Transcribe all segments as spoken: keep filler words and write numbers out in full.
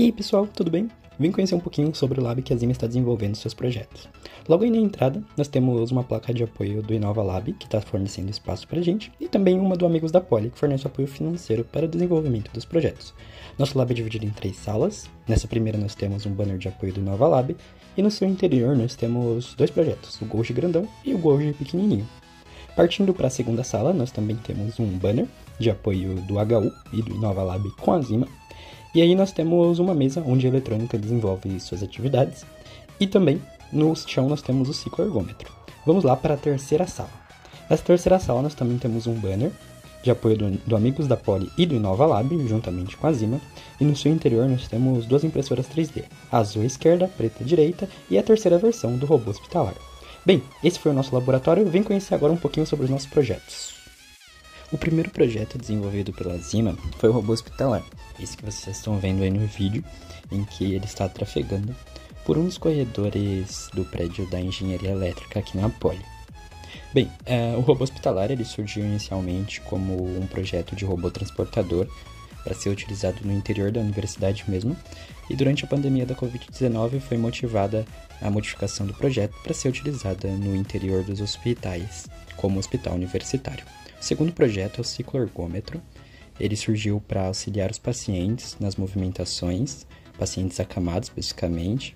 E aí pessoal, tudo bem? Vim conhecer um pouquinho sobre o Lab que a Zima está desenvolvendo seus projetos. Logo aí na entrada, nós temos uma placa de apoio do Inova Lab, que está fornecendo espaço para a gente, e também uma do Amigos da Poli, que fornece apoio financeiro para o desenvolvimento dos projetos. Nosso lab é dividido em três salas. Nessa primeira nós temos um banner de apoio do Inova Lab, e no seu interior nós temos dois projetos, o Ghost grandão e o Ghost pequenininho. Partindo para a segunda sala, nós também temos um banner de apoio do H U e do Inova Lab com a Zima. E aí nós temos uma mesa onde a eletrônica desenvolve suas atividades. E também no chão nós temos o cicloergômetro. Vamos lá para a terceira sala. Nessa terceira sala nós também temos um banner de apoio do, do Amigos da Poli e do Inova Lab, juntamente com a Zima. E no seu interior nós temos duas impressoras três D, a azul à esquerda, preta à direita e a terceira versão do robô hospitalar. Bem, esse foi o nosso laboratório. Vem conhecer agora um pouquinho sobre os nossos projetos. O primeiro projeto desenvolvido pela Zima foi o robô hospitalar, esse que vocês estão vendo aí no vídeo, em que ele está trafegando por um dos corredores do prédio da engenharia elétrica aqui na Poli. Bem, é, o robô hospitalar ele surgiu inicialmente como um projeto de robô transportador para ser utilizado no interior da universidade mesmo, e durante a pandemia da covid dezenove foi motivada a modificação do projeto para ser utilizada no interior dos hospitais, como hospital universitário. O segundo projeto é o cicloergômetro. Ele surgiu para auxiliar os pacientes nas movimentações, pacientes acamados especificamente,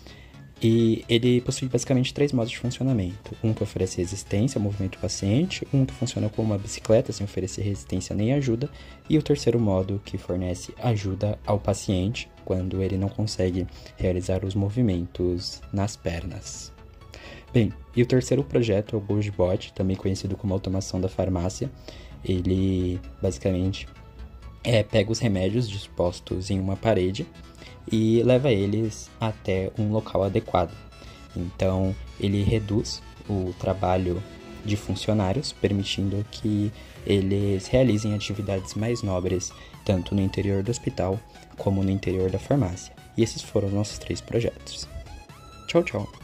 e ele possui basicamente três modos de funcionamento. Um que oferece resistência ao movimento do paciente, um que funciona como uma bicicleta sem oferecer resistência nem ajuda, e o terceiro modo que fornece ajuda ao paciente quando ele não consegue realizar os movimentos nas pernas. Bem, e o terceiro projeto é o GhostBot, também conhecido como automação da farmácia. Ele basicamente é, pega os remédios dispostos em uma parede e leva eles até um local adequado. Então, ele reduz o trabalho de funcionários, permitindo que eles realizem atividades mais nobres, tanto no interior do hospital como no interior da farmácia. E esses foram os nossos três projetos. Tchau, tchau!